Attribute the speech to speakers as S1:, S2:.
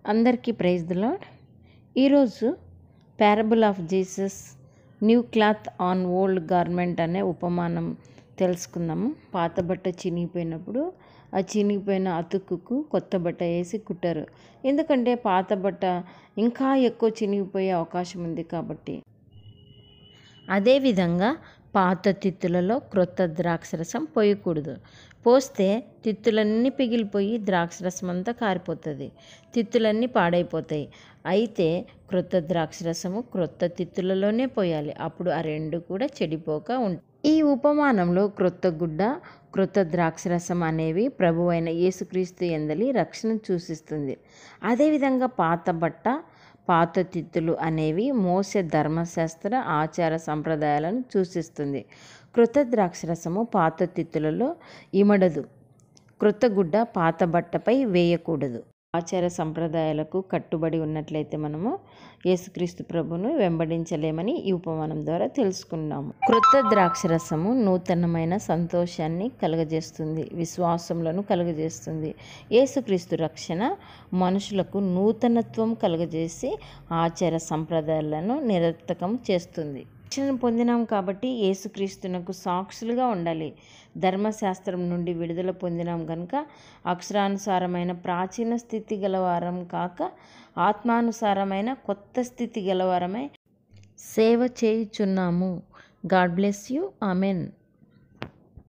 S1: అందరికీ praise the lord. ఈరోజు parable of Jesus new cloth on old garment అనే ఉపమానం తెలుసుకుందాము. పాత బట్ట చినిగిపోయినప్పుడు ఆ చినిగిపోయిన అతుకుకు కొత్త బట్ట వేసి కుట్టారు. ఎందుకంటే పాత బట్ట ఇంకా ఎక్కువ చినిగిపోయే అవకాశం ఉంది కాబట్టి. అదేవిధంగా పాత తిత్తులలో క్రొత్త ద్రాక్షరసం పోయకూడదు. పోస్తే తిత్తులన్నీ పిగిలిపోయి ద్రాక్షరసం అంతా కారిపోతుంది, తిత్తులన్నీ పాడైపోతాయి. అయితే క్రొత్త ద్రాక్షరసము క్రొత్త తిత్తులలోనే పోయాలి, అప్పుడు ఆ రెండు కూడా చెడిపోక ఉంటాయి. ఈ ఉపమానంలో క్రొత్త గుడ్డ, క్రొత్త ద్రాక్షరసం అనేవి ప్రభు అయిన యేసుక్రీస్తు యందలి రక్షణ సూచిస్తుంది. అదేవిధంగా పాత బట్ట, పాత తిత్తులు అనేవి మోసే ధర్మశాస్త్ర ఆచార సంప్రదాయాలను సూచిస్తుంది. క్రొత్త ద్రాక్షరసము పాత తిత్తులలో ఇమడదు, క్రొత్త గుడ్డ పాత బట్టపై వేయకూడదు. ఆచార సంప్రదాయాలకు కట్టుబడి ఉన్నట్లయితే మనము యేసుక్రీస్తు ప్రభును వెంబడించలేమని ఈ ఉపమానం ద్వారా తెలుసుకున్నాము. క్రొత్త ద్రాక్షరసము నూతనమైన సంతోషాన్ని కలుగజేస్తుంది, విశ్వాసములను కలుగజేస్తుంది. యేసుక్రీస్తు రక్షణ మనుషులకు నూతనత్వం కలుగజేసి ఆచార సంప్రదాయాలను నిరర్థకం చేస్తుంది. రక్షణ పొందినాం కాబట్టి యేసుక్రీస్తునకు సాక్షులుగా ఉండాలి. ధర్మశాస్త్రం నుండి విడుదల పొందినాం కనుక అక్షరానుసారమైన ప్రాచీన స్థితి గలవారం కాక ఆత్మానుసారమైన కొత్త స్థితి గలవారమై సేవ చేయుచున్నాము. God bless you. ఆమెన్.